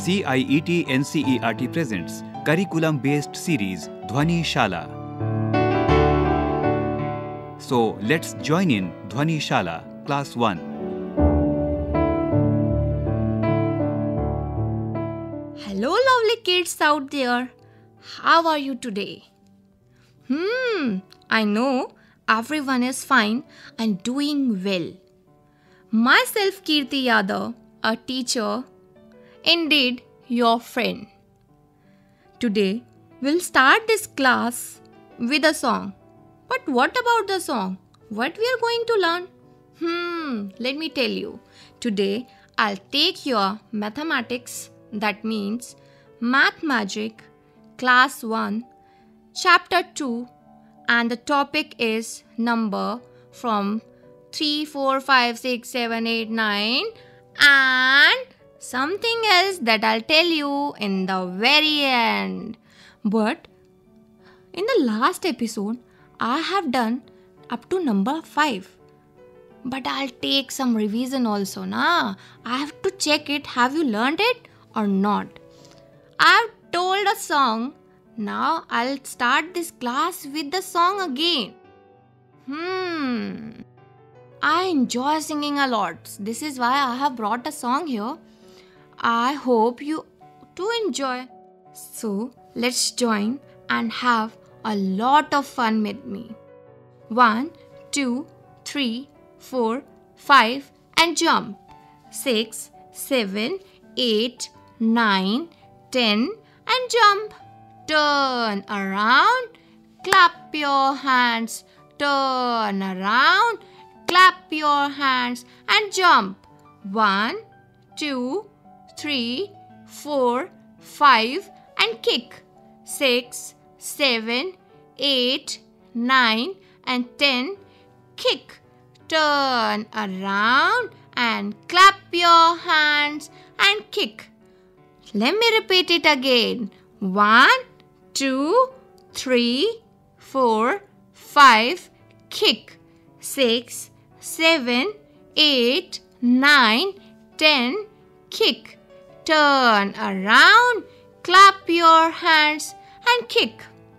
CIET NCERT presents curriculum-based series Dhwani Shala. So let's join in Dhwani Shala, Class 1. Hello lovely kids out there. How are you today? I know everyone is fine and doing well. Myself Kirti Yadav, a teacher, indeed your friend. Today we'll start this class with a song. But what about the song? What we are going to learn? Let me tell you. Today I'll take your mathematics, that means Math Magic, Class 1, Chapter 2, and the topic is number from 3, 4, 5, 6, 7, 8, 9 and something else that I'll tell you in the very end. But in the last episode, I have done up to number 5. But I'll take some revision also, na? I have to check it. Have you learned it or not? I've told a song. Now I'll start this class with the song again. I enjoy singing a lot. This is why I have brought a song here. I hope you too enjoy. So let's join and have a lot of fun with me. 1, 2, 3, 4, 5 and jump. 6, 7, 8, 9, 10 and jump. Turn around, clap your hands. Turn around, clap your hands and jump. 1, 2, 3, 4, 5 and kick. 6, 7, 8, 9 and 10. Kick. Turn around and clap your hands and kick. Let me repeat it again. 1, 2, 3, 4, 5, kick. 6, 7, 8, 9, 10, kick. Turn around, clap your hands and kick.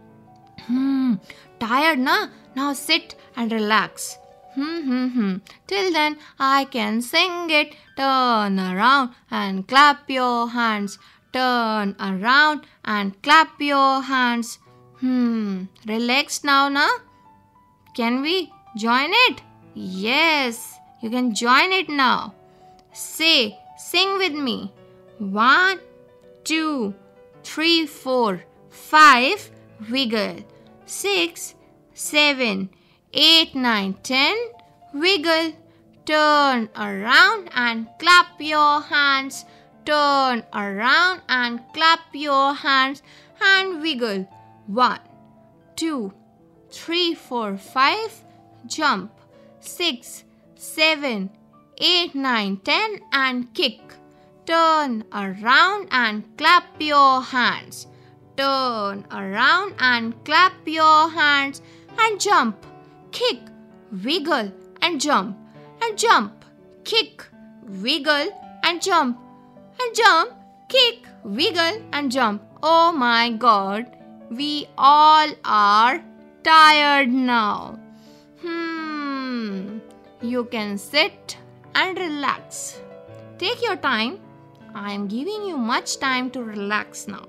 Tired, na? Now sit and relax. Till then, I can sing it. Turn around and clap your hands. Turn around and clap your hands. Relax now, na? Can we join it? Yes, you can join it now. Sing with me. 1, 2, 3, 4, 5, wiggle. 6, 7, 8, 9, 10, wiggle. Turn around and clap your hands. Turn around and clap your hands and wiggle. 1, 2, 3, 4, 5, jump. 6, 7, 8, 9, 10 and kick. Turn around and clap your hands. Turn around and clap your hands and jump. Kick, wiggle and jump. And jump, kick, wiggle and jump. And jump, kick, wiggle and jump. Oh my God, we all are tired now. You can sit and relax. Take your time. I am giving you much time to relax now.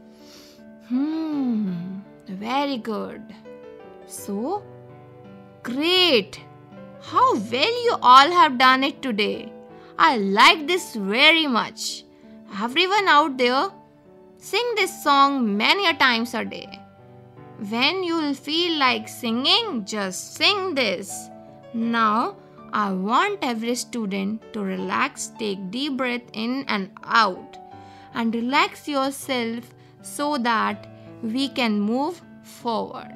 Very good. So, great. How well you all have done it today. I like this very much. Everyone out there, sing this song many a times a day. When you will feel like singing, just sing this. Now, I want every student to relax, take deep breath in and out, and relax yourself so that we can move forward.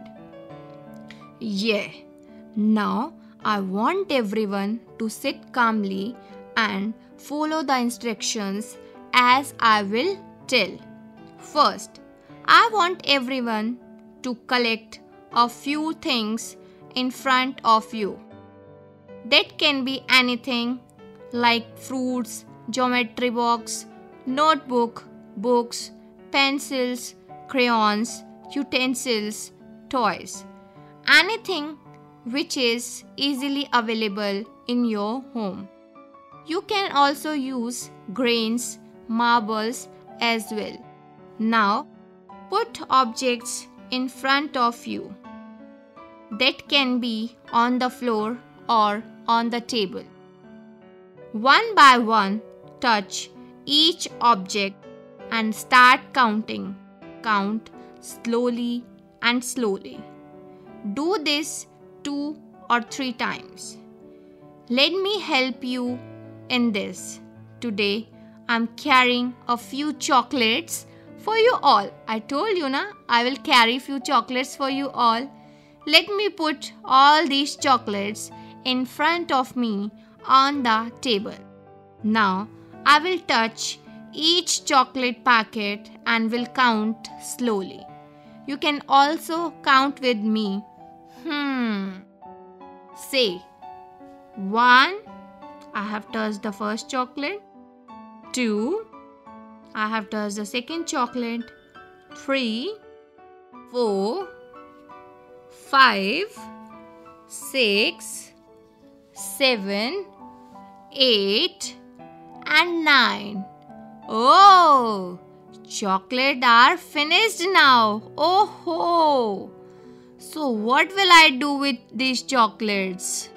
Now, I want everyone to sit calmly and follow the instructions as I will tell. First, I want everyone to collect a few things in front of you. That can be anything like fruits, geometry box, notebook, books, pencils, crayons, utensils, toys. Anything which is easily available in your home. You can also use grains, marbles as well. Now, put objects in front of you. That can be on the floor or on the table. One by one, touch each object and start counting. Count slowly and slowly. Do this 2 or 3 times. Let me help you in this. Today, I'm carrying a few chocolates for you all. I told you na, I will carry few chocolates for you all. Let me put all these chocolates in front of me on the table. Now, I will touch each chocolate packet and will count slowly. You can also count with me. Say 1. I have touched the first chocolate. 2. I have touched the second chocolate. 3, 4, 5, 6, 7, 8 and 9. Oh, chocolate are finished now. Oh ho! So what will I do with these chocolates?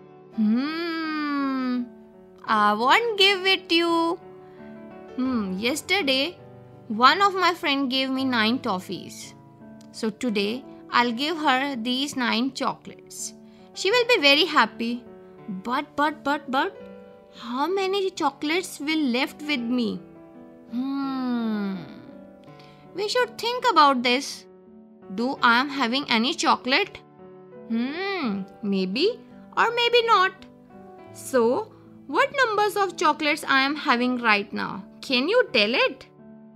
I won't give it to you. Yesterday, one of my friend gave me 9 toffees. So today, I'll give her these 9 chocolates. She will be very happy. But, how many chocolates will left with me? We should think about this. Do I am having any chocolate? Maybe or maybe not. So, what numbers of chocolates I am having right now? Can you tell it?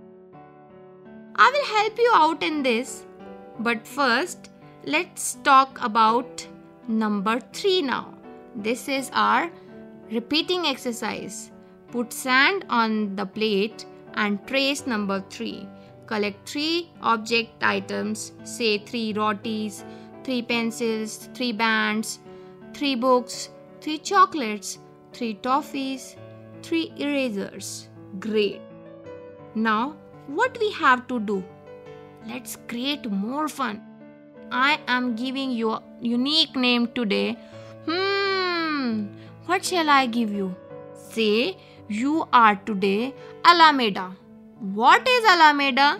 I will help you out in this. But first, let's talk about number 3 now. This is our repeating exercise. Put sand on the plate and trace number 3. Collect 3 object items, say 3 rotis, 3 pencils, 3 bands, 3 books, 3 chocolates, 3 toffees, 3 erasers. Great. Now, what we have to do? Let's create more fun. I am giving you a unique name today. What shall I give you? Say you are today Alameda. What is Alameda?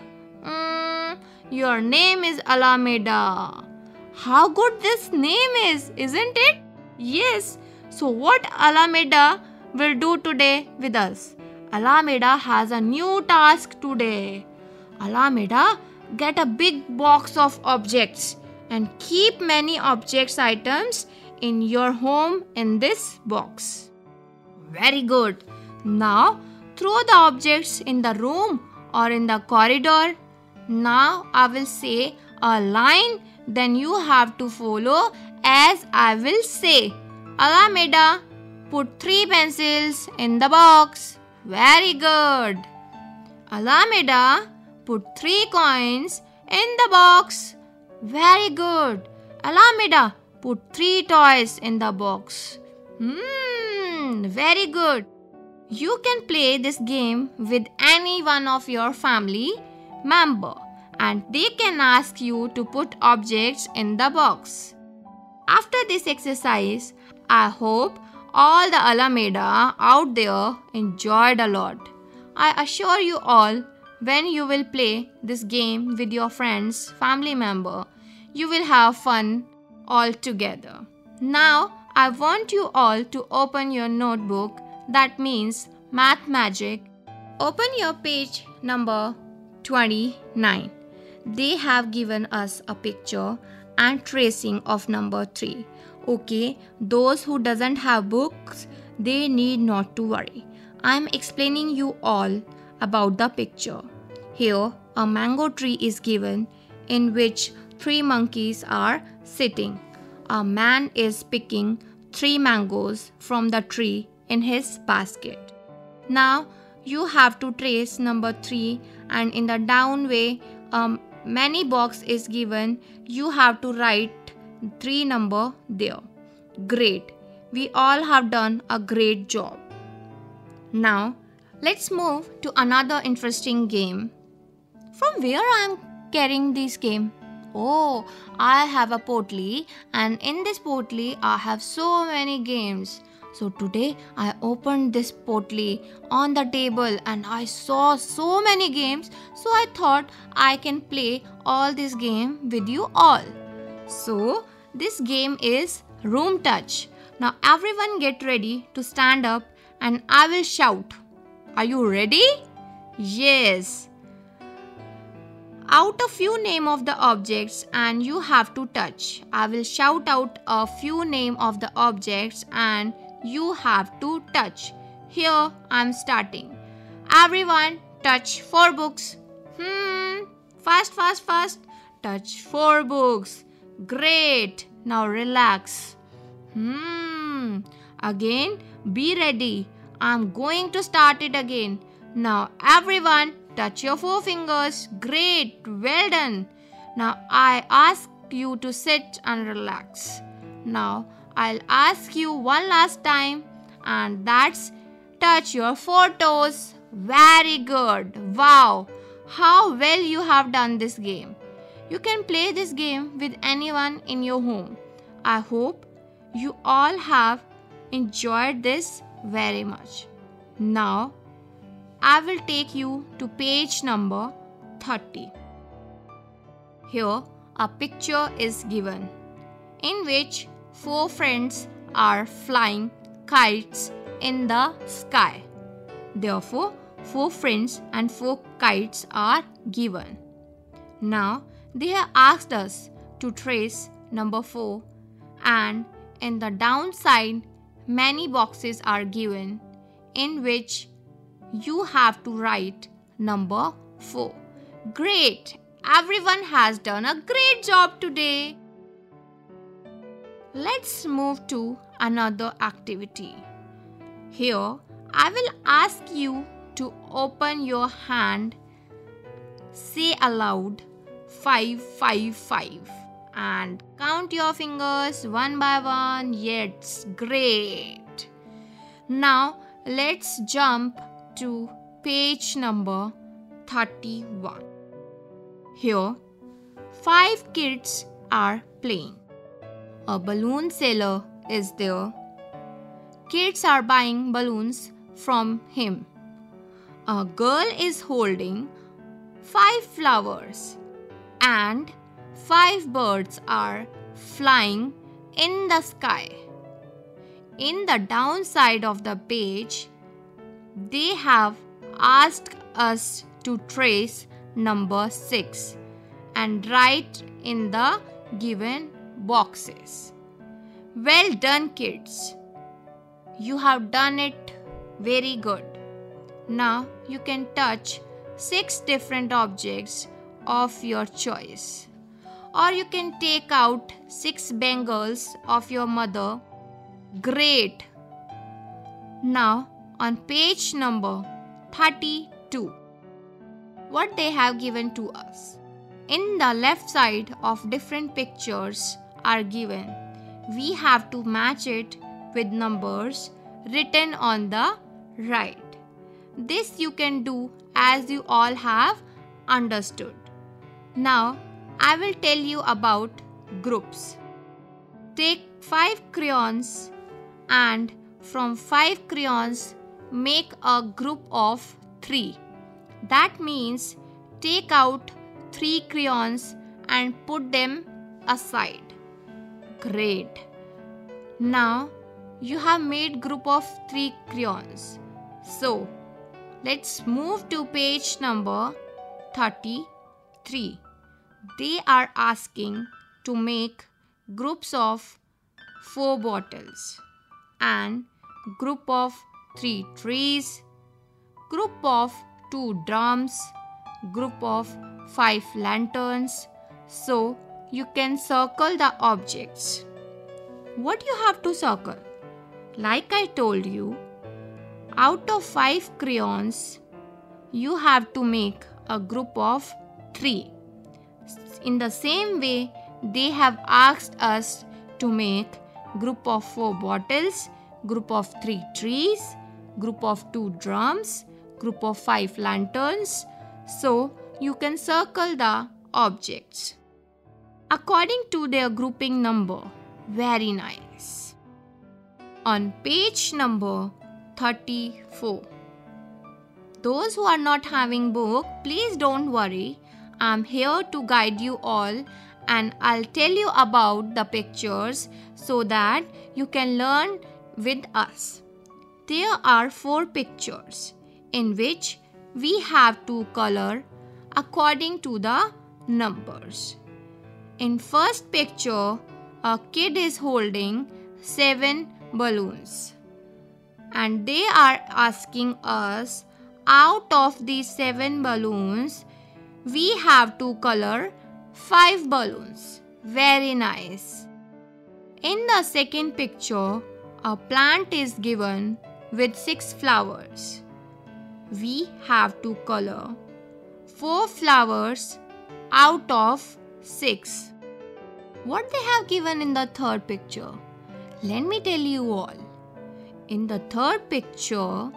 Your name is Alameda. How good this name is, isn't it? Yes. So what Alameda will do today with us? Alameda has a new task today. Alameda, get a big box of objects and keep many objects items in your home in this box. Very good. Now throw the objects in the room or in the corridor. Now I will say a line, then you have to follow as I will say. Alameda, put 3 pencils in the box. Very good. Alameda, put 3 coins in the box. Very good. Alameda, put 3 toys in the box. Very good. You can play this game with any one of your family member and they can ask you to put objects in the box. After this exercise, I hope all the Alameda out there enjoyed a lot. I assure you all, when you will play this game with your friends, family member, you will have fun all together. Now, I want you all to open your notebook, that means Math Magic. Open your page number 29. They have given us a picture and tracing of number 3. Okay, those who doesn't have books, they need not to worry. I am explaining you all about the picture. Here, a mango tree is given in which 3 monkeys are sitting. A man is picking 3 mangoes from the tree in his basket. Now, you have to trace number 3, and in the down way, many box is given. You have to write 3 number there. Great. We all have done a great job. Now, let's move to another interesting game. From where I am carrying this game? Oh, I have a potly, and in this potly I have so many games. So today I opened this potly on the table and I saw so many games, so I thought I can play all this game with you all. So this game is Room Touch. Now everyone get ready to stand up and I will shout. Are you ready? Yes. Out a few name of the objects and you have to touch. I will shout out a few name of the objects and you have to touch. Here I am starting. Everyone touch 4 books. Fast, fast, fast. Touch 4 books. Great. Now relax. Again, be ready. I am going to start it again. Now everyone touch your 4 fingers. Great. Well done. Now I ask you to sit and relax. Now I'll ask you one last time, and that's touch your 4 toes. Very good. Wow. How well you have done this game. You can play this game with anyone in your home. I hope you all have enjoyed this very much. Now, I will take you to page number 30. Here, a picture is given in which 4 friends are flying kites in the sky. Therefore, 4 friends and 4 kites are given. Now, they have asked us to trace number 4, and in the downside, many boxes are given in which you have to write number 4. Great! Everyone has done a great job today. Let's move to another activity. Here, I will ask you to open your hand, say aloud 5, 5, 5 and count your fingers one by one. Yes, great. Now, let's jump to page number 31. Here, 5 kids are playing. A balloon seller is there. Kids are buying balloons from him. A girl is holding 5 flowers and 5 birds are flying in the sky. In the downside of the page, they have asked us to trace number 6 and write in the given boxes. Well done, kids. You have done it very good. Now you can touch 6 different objects of your choice. Or you can take out 6 bangles of your mother. Great. Now on page number 32, what they have given to us. In the left side of different pictures are given. We have to match it with numbers written on the right. This you can do as you all have understood. Now I will tell you about groups. Take 5 crayons and from 5 crayons make a group of 3. That means take out 3 crayons and put them aside. Great. Now you have made group of 3 crayons. So let's move to page number 33. They are asking to make groups of 4 bottles and group of 3 trees, group of 2 drums, group of 5 lanterns. So you can circle the objects. What you have to circle? Like I told you, Out of 5 crayons, you have to make a group of 3. In the same way, they have asked us to make group of 4 bottles, group of 3 trees, group of 2 drums, group of 5 lanterns. So, you can circle the objects according to their grouping number. Very nice. On page number 34. Those who are not having book, please don't worry. I'm here to guide you all, and I'll tell you about the pictures so that you can learn with us. There are 4 pictures in which we have to color according to the numbers. In first picture, a kid is holding 7 balloons, and they are asking us, out of these 7 balloons, we have to color 5 balloons. Very nice. In the second picture, a plant is given with 6 flowers. We have to color 4 flowers out of 6. What they have given in the third picture? Let me tell you all. In the third picture,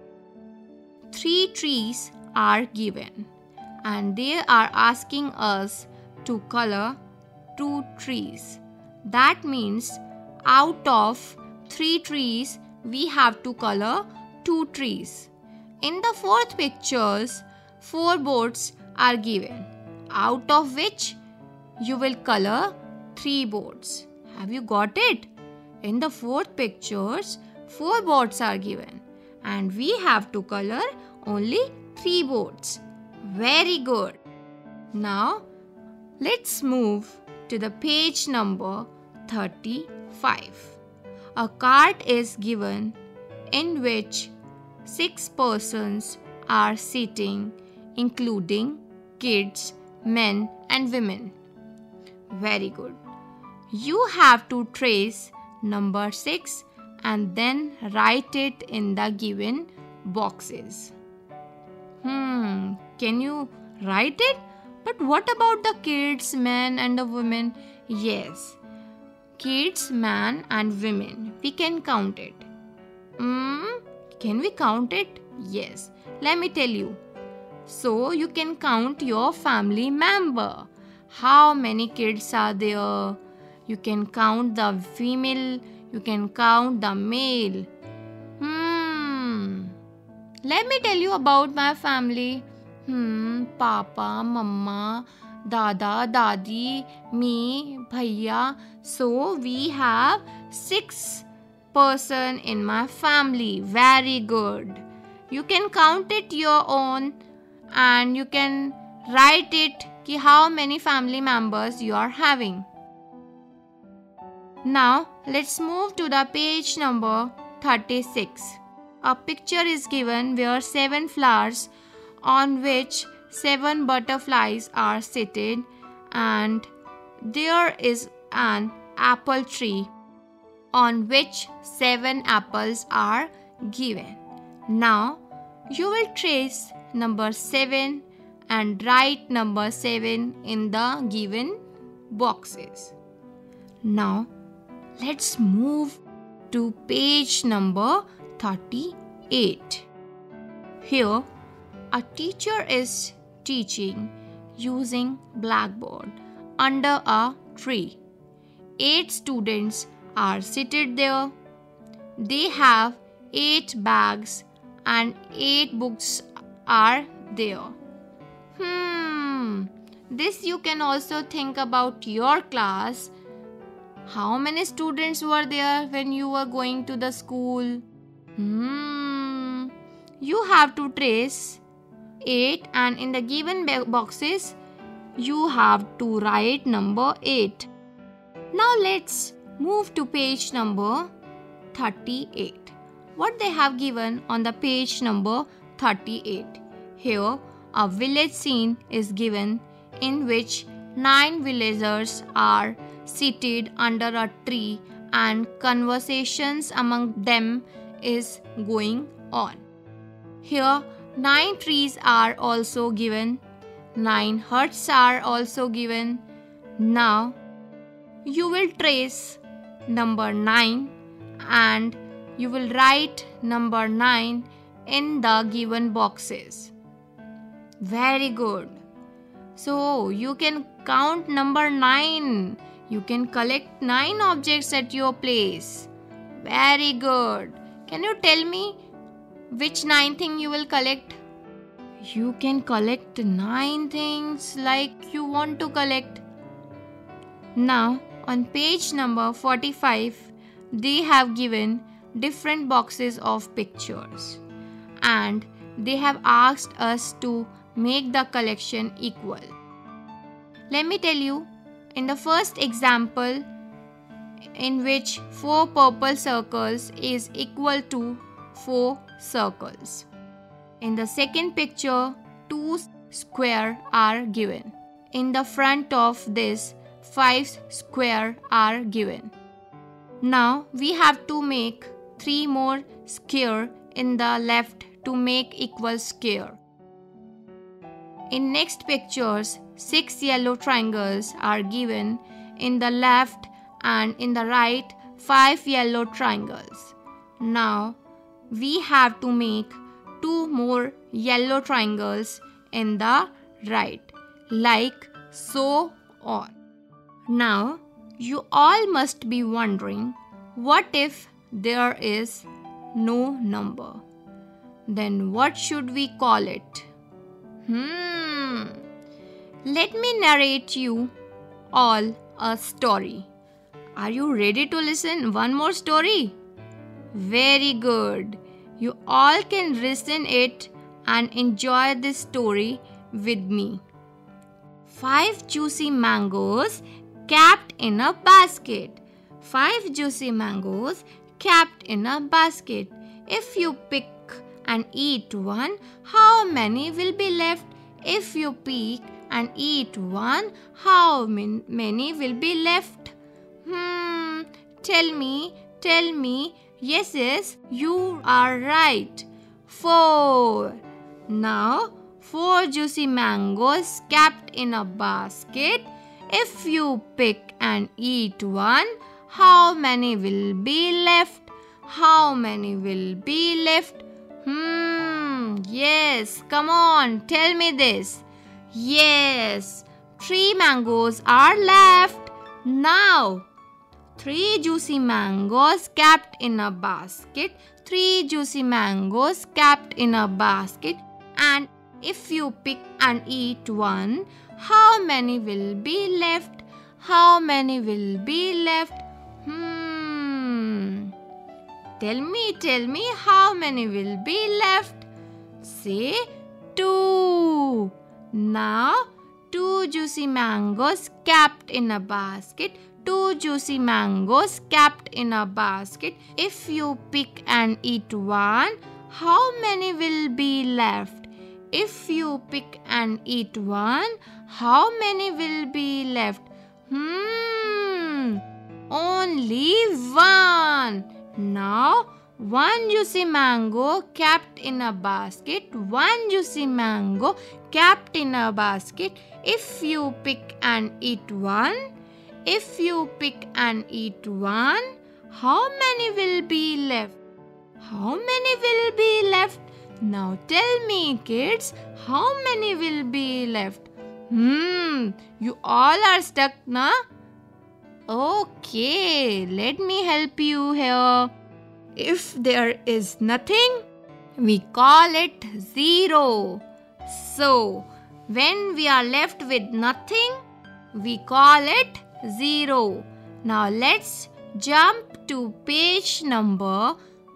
3 trees are given, and they are asking us to color 2 trees. That means out of 3 trees, we have to color 2 trees. In the fourth pictures, 4 boats are given, out of which you will color 3 boats. Have you got it? In the fourth pictures, 4 boats are given, and we have to color only 3 boats. Very good. Now, let's move to the page number 35. A card is given in which 6 persons are sitting, including kids, men and women. Very good. You have to trace number 6 and then write it in the given boxes. Can you write it? But what about the kids, men and the women? Yes, kids, man and women. We can count it. Can we count it? Yes. Let me tell you. So you can count your family member. How many kids are there? You can count the female. You can count the male. Let me tell you about my family. Papa, Mama, Dada, Dadi, me, Bhaiya. So we have 6 person in my family. Very good. You can count it your own and you can write it ki how many family members you are having. Now let's move to the page number 36. A picture is given where 7 flowers on which 7 butterflies are seated, and there is an apple tree on which 7 apples are given. Now you will trace number 7 and write number 7 in the given boxes. Now let's move to page number 38. Here a teacher is teaching using blackboard under a tree. 8 students are seated there. They have 8 bags and 8 books are there. This you can also think about your class. How many students were there when you were going to the school? You have to trace 8 and in the given boxes you have to write number 8. Now let's move to page number 38. What they have given on the page number 38. Here a village scene is given in which 9 villagers are seated under a tree and conversations among them is going on. Here 9 trees are also given. 9 huts are also given. Now you will trace number 9 and you will write number 9 in the given boxes. Very good. So you can count number 9. You can collect 9 objects at your place. Very good. Can you tell me which 9 thing you will collect? You can collect 9 things like you want to collect. Now on page number 45, they have given different boxes of pictures and they have asked us to make the collection equal. Let me tell you, in the first example, in which 4 purple circles is equal to 4 circles. In the second picture, 2 squares are given. In the front of this, 5 squares are given. Now we have to make 3 more squares in the left to make equal square. In next pictures, 6 yellow triangles are given. In the left and in the right, 5 yellow triangles. Now we have to make 2 more yellow triangles in the right, like so on. Now you all must be wondering, what if there is no number? Then what should we call it? Let me narrate you all a story. Are you ready to listen one more story? Very good. You all can listen it and enjoy this story with me. 5 juicy mangoes kept in a basket. 5 juicy mangoes kept in a basket. If you pick and eat one, how many will be left? If you pick and eat one, how many will be left? Tell me. Yes, you are right. 4. Now, 4 juicy mangoes kept in a basket. If you pick and eat one, how many will be left? How many will be left? Yes, come on, tell me this. Yes, 3 mangoes are left. Now, 3 juicy mangoes kept in a basket. 3 juicy mangoes kept in a basket. And if you pick and eat one, how many will be left? How many will be left? Tell me how many will be left? Say 2. Now 2 juicy mangoes kept in a basket. 2 juicy mangoes kept in a basket. If you pick and eat one, how many will be left? If you pick and eat one, how many will be left? Only 1. Now 1 juicy mango kept in a basket. 1 juicy mango kept in a basket. If you pick and eat one, if you pick and eat one, how many will be left? How many will be left? Now tell me, kids, how many will be left? You all are stuck, na? Okay, let me help you here. If there is nothing, we call it 0. So, when we are left with nothing, we call it 0. Now, let's jump to page number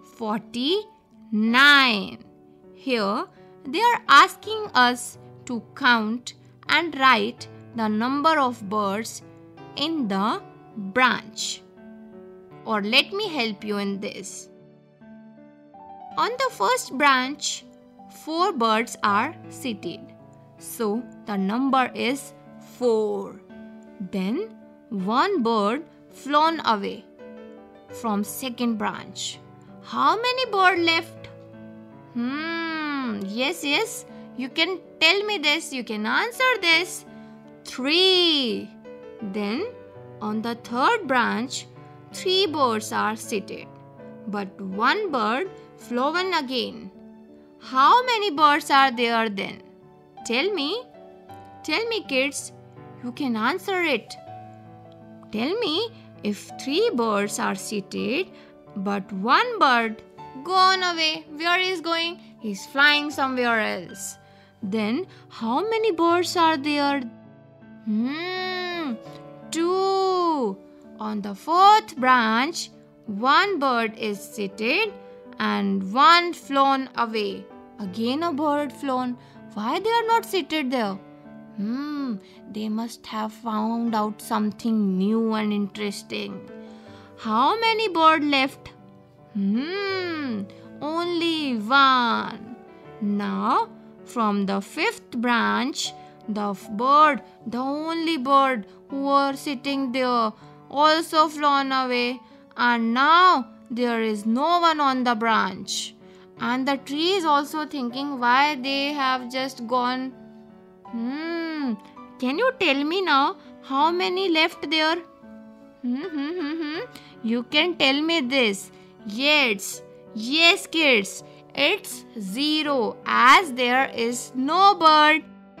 49. Here, they are asking us to count and write the number of birds in the branch. Or let me help you in this. On the first branch, 4 birds are seated. So, the number is 4. Then, 1 bird flown away from second branch. How many birds left? Yes. You can tell me this. You can answer this. 3. Then, on the third branch, 3 birds are seated, but 1 bird flown again. How many birds are there then? Tell me kids. You can answer it. Tell me, if 3 birds are seated, but 1 bird gone away. Where is going? He's flying somewhere else. Then, how many birds are there? 2. On the 4th branch, 1 bird is seated and 1 flown away. Again a bird flown. Why they are not seated there? They must have found out something new and interesting. How many birds left? Only 1. Now, from the 5th branch, the only bird who was sitting there, also flown away, and now there is no one on the branch. And the tree is also thinking why they have just gone. Can you tell me now how many left there? You can tell me this. Yes kids, it's 0 as there is no bird.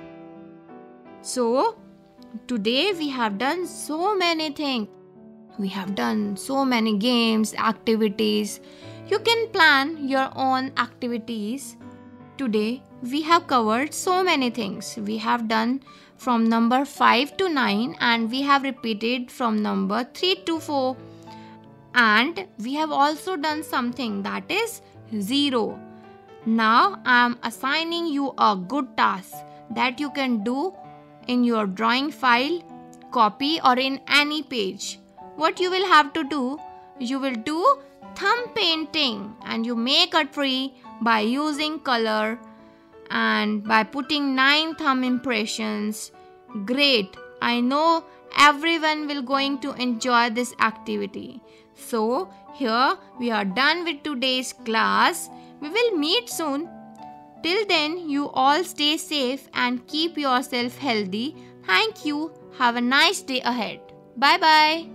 So, today we have done so many things. We have done so many games, activities. You can plan your own activities. Today we have covered so many things. We have done from number 5 to 9 and we have repeated from number 3 to 4. And we have also done something that is 0. Now I am assigning you a good task that you can do in your drawing file, copy or in any page. What you will have to do? You will do thumb painting and you make a tree by using color and by putting 9 thumb impressions. Great! I know everyone will going to enjoy this activity. So, here we are done with today's class. We will meet soon. Till then, you all stay safe and keep yourself healthy. Thank you. Have a nice day ahead. Bye-bye.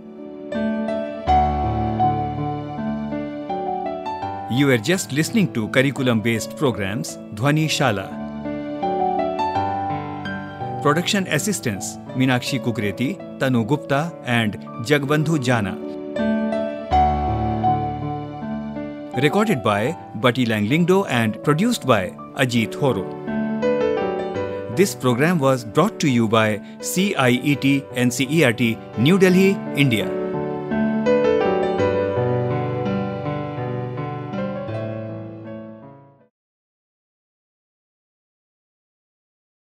You are just listening to curriculum-based programs Dhwani Shala. Production assistants Meenakshi Kukreti, Tanu Gupta and Jagbandhu Jana. Recorded by Bati Langlingdo and produced by Ajit Horo. This program was brought to you by CIET NCERT, New Delhi, India.